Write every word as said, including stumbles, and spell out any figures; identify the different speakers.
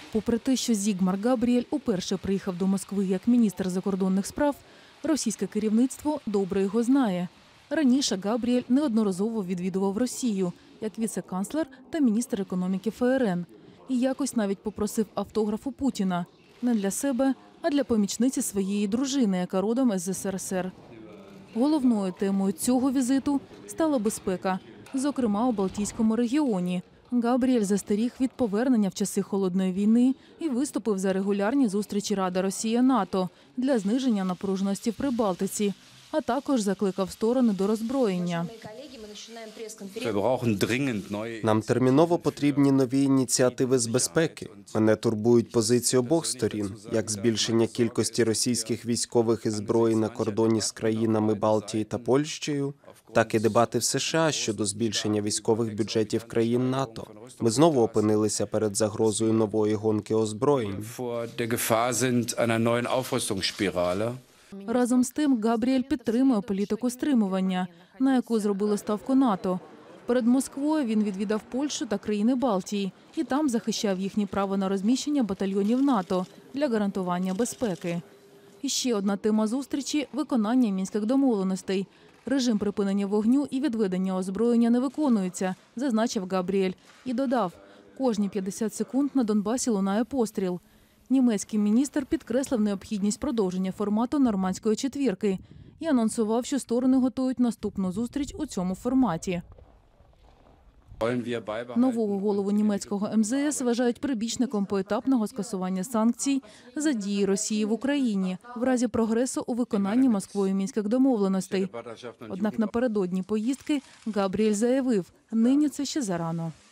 Speaker 1: Попри те, що Зігмар Габріель уперше приїхав до Москви як міністр закордонних справ, російське керівництво добре його знає. Раніше Габріель неодноразово відвідував Росію як віце-канцлер та міністр економіки ФРН. І якось навіть попросив автограф у Путіна. Не для себе, а для помічниці своєї дружини, яка родом із СРСР. Головною темою цього візиту стала безпека, зокрема у Балтійському регіоні. Габріель застеріг від повернення в часи Холодної війни і виступив за регулярні зустрічі Рада Росія-НАТО для зниження напруженості в Прибалтиці, а також закликав сторони до роззброєння.
Speaker 2: Нам терміново потрібні нові ініціативи з безпеки. Мене турбують позиції обох сторін, як збільшення кількості російських військових і зброї на кордоні з країнами Балтії та Польщею, так і дебати в США щодо збільшення військових бюджетів країн НАТО. Ми знову опинилися перед загрозою нової гонки озброєнь.
Speaker 1: Разом з тим, Габріель підтримує політику стримування, на яку зробило ставку НАТО. Перед Москвою він відвідав Польщу та країни Балтії і там захищав їхнє право на розміщення батальйонів НАТО для гарантування безпеки. І ще одна тема зустрічі – виконання мінських домовленостей. Режим припинення вогню і відведення озброєння не виконується, зазначив Габріель. І додав, кожні п'ятдесят секунд на Донбасі лунає постріл. Німецький міністр підкреслив необхідність продовження формату «Нормандської четвірки» і анонсував, що сторони готують наступну зустріч у цьому форматі. Нового голову німецького ем зе ес вважають прибічником поетапного скасування санкцій за дії Росії в Україні в разі прогресу у виконанні Москвою мінських домовленостей. Однак напередодні поїздки Габріель заявив, нині це ще зарано.